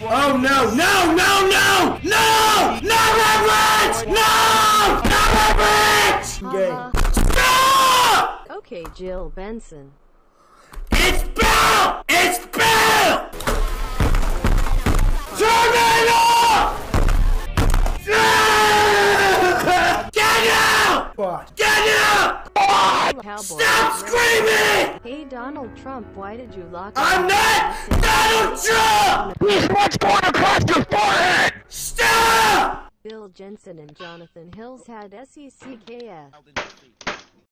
Oh no, no, no, no! No! Not Everett! No! Not Everett! Stop! Okay, Jill Benson. It's Bill! It's Bill! Turn it off! Get out! Get out! Stop screaming! Hey Donald Trump, why did you lock I'm not Donald Trump! Here's what's going across your forehead! Stop! Bill Jensen and Jonathan Hills had SECKS.